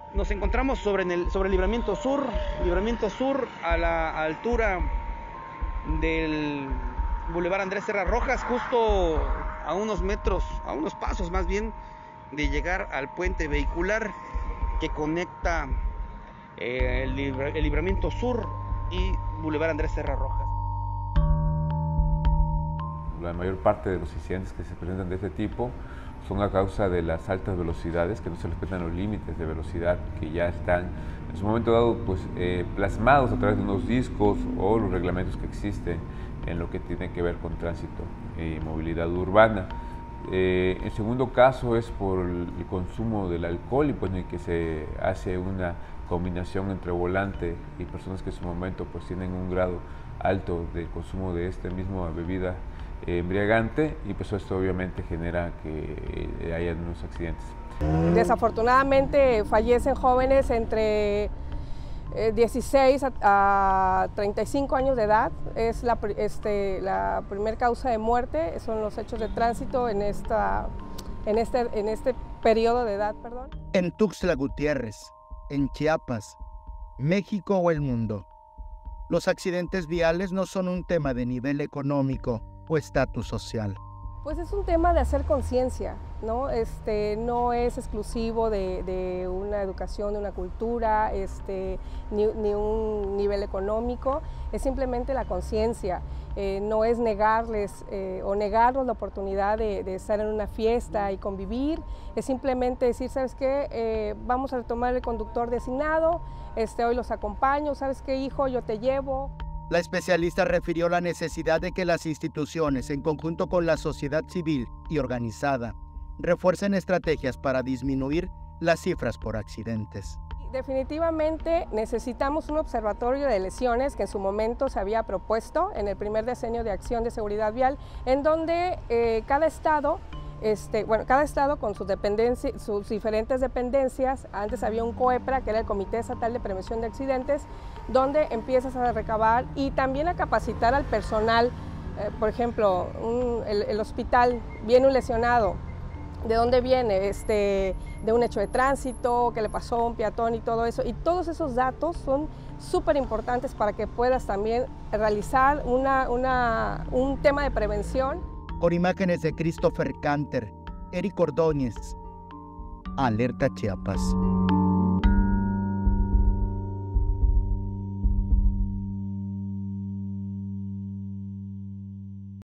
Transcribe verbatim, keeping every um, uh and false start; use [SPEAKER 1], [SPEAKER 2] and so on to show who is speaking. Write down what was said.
[SPEAKER 1] Nos encontramos sobre el, sobre el Libramiento Sur, Libramiento Sur a la altura del Boulevard Andrés Serra Rojas, justo a unos metros, a unos pasos más bien, de llegar al puente vehicular que conecta eh, el, el Libramiento Sur y Boulevard Andrés Serra Rojas.
[SPEAKER 2] La mayor parte de los incidentes que se presentan de este tipo son a causa de las altas velocidades, que no se respetan los límites de velocidad que ya están en su momento dado pues, eh, plasmados a través de unos discos o los reglamentos que existen en lo que tiene que ver con tránsito y movilidad urbana. Eh, el segundo caso es por el consumo del alcohol y pues, en el que se hace una combinación entre volante y personas que en su momento pues, tienen un grado alto de consumo de esta misma bebida embriagante y pues esto obviamente genera que haya unos accidentes.
[SPEAKER 3] Desafortunadamente fallecen jóvenes entre dieciséis a treinta y cinco años de edad, es la, este, la primera causa de muerte, son los hechos de tránsito en, esta, en, este, en este periodo de edad. Perdón.
[SPEAKER 4] En Tuxtla Gutiérrez, en Chiapas, México o el mundo, los accidentes viales no son un tema de nivel económico o estatus social.
[SPEAKER 3] Pues es un tema de hacer conciencia, ¿no? Este, no es exclusivo de, de una educación, de una cultura, este, ni, ni un nivel económico, es simplemente la conciencia. Eh, no es negarles eh, o negarnos la oportunidad de, de estar en una fiesta y convivir, es simplemente decir, ¿sabes qué? Eh, vamos a retomar el conductor designado, este, hoy los acompaño, ¿sabes qué, hijo? Yo te llevo.
[SPEAKER 4] La especialista refirió la necesidad de que las instituciones, en conjunto con la sociedad civil y organizada, refuercen estrategias para disminuir las cifras por accidentes.
[SPEAKER 3] Definitivamente necesitamos un observatorio de lesiones que en su momento se había propuesto en el primer decenio de acción de seguridad vial, en donde eh, cada estado Este, bueno, cada estado con sus, dependencias, sus diferentes dependencias, antes había un COEPRA, que era el Comité Estatal de Prevención de Accidentes, donde empiezas a recabar y también a capacitar al personal. Eh, por ejemplo, un, el, el hospital, viene un lesionado, ¿de dónde viene? Este, de un hecho de tránsito, que le pasó a un peatón y todo eso, y todos esos datos son súper importantes para que puedas también realizar una, una, un tema de prevención.
[SPEAKER 4] Con imágenes de Christopher Canter, Eric Ordóñez, Alerta Chiapas.